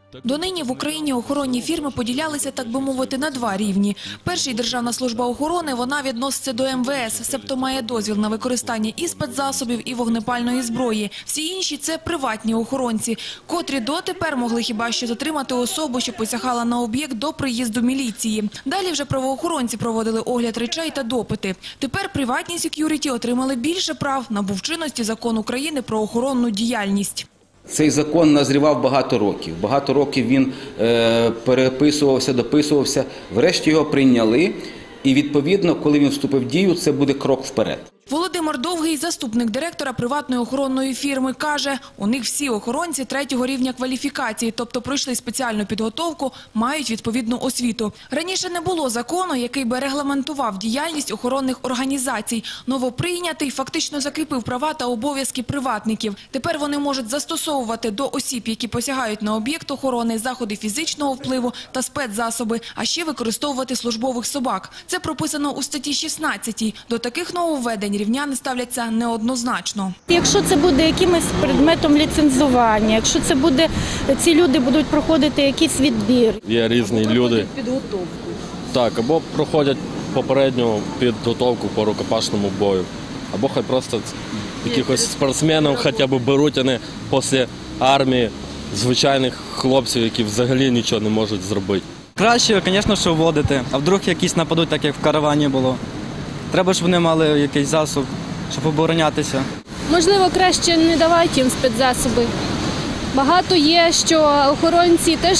Донині в Україні охоронні фірми поділялися, так би мовити, на два рівні. Перший – Державна служба охорони, вона відноситься до МВС, себто має дозвіл на використання і спецзасобів, і вогнепальної зброї. Всі інші – це приватні охоронці, котрі дотепер могли хіба що затримати особу, що посягала на об'єкт до приїзду міліції. Далі вже правоохоронці проводили огляд речей та допити. Тепер приватні сек'юріті отримали більше прав, набув чинності Закон України про охоронну діяльність. Цей закон назрівав багато років. Багато років він переписувався, дописувався. Врешті його прийняли. І відповідно, коли він вступив в дію, це буде крок вперед. Володимир Довгий, заступник директора приватної охоронної фірми, каже, у них всі охоронці третього рівня кваліфікації, тобто пройшли спеціальну підготовку, мають відповідну освіту. Раніше не було закону, який би регламентував діяльність охоронних організацій. Новоприйнятий фактично закріпив права та обов'язки приватників. Тепер вони можуть застосовувати до осіб, які посягають на об'єкт охорони, заходи фізичного впливу та спецзасоби, а ще використовувати службових собак. Це прописано у статті 16. До таких нововведень рівняни ставляться неоднозначно. Якщо це буде якимось предметом ліцензування, якщо це буде, ці люди будуть проходити якийсь відбір. Є різні люди. Підготовку. Так, або проходять попередню підготовку по рукопашному бою, або хай просто якихось спортсменів хоча б беруть, а не після армії звичайних хлопців, які взагалі нічого не можуть зробити. Краще, звісно, що вводити, а вдруг якісь нападуть, так як в каравані було. Треба, щоб вони мали якийсь засіб, щоб оборонятися. Можливо, краще не давати їм спецзасоби. Багато є, що охоронці теж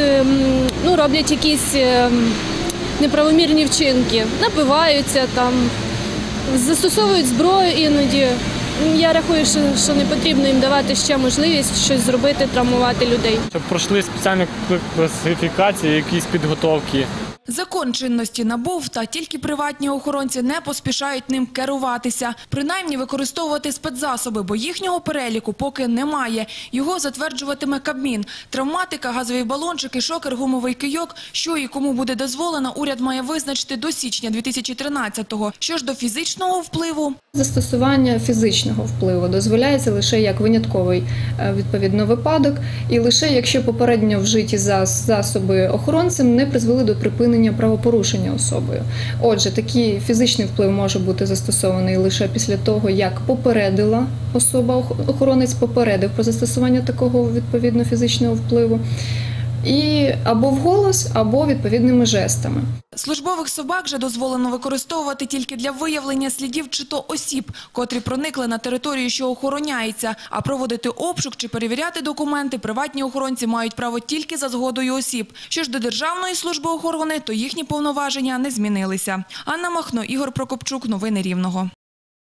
роблять якісь неправомірні вчинки, напиваються, застосовують зброю іноді. Я рахую, що не потрібно їм давати ще можливість щось зробити, травмувати людей. Щоб пройшли спеціальні класифікації, якісь підготовки. Закон чинності набув, та тільки приватні охоронці не поспішають ним керуватися. Принаймні використовувати спецзасоби, бо їхнього переліку поки немає. Його затверджуватиме Кабмін. Травматика, газові балончики, шокер, гумовий кийок. Що і кому буде дозволено, уряд має визначити до січня 2013-го. Що ж до фізичного впливу? Застосування фізичного впливу дозволяється лише як винятковий відповідно випадок і лише якщо попередньо вжиті засоби охоронцем не призвели до припинення правопорушення особою. Отже, такий фізичний вплив може бути застосований лише після того, як попередила особа, охоронець попередив про застосування такого відповідно фізичного впливу. І або вголос, або відповідними жестами. Службових собак же дозволено використовувати тільки для виявлення слідів чи то осіб, котрі проникли на територію, що охороняється. А проводити обшук чи перевіряти документи приватні охоронці мають право тільки за згодою осіб. Що ж до Державної служби охорони, то їхні повноваження не змінилися. Анна Махно, Ігор Прокопчук. Новини Рівного.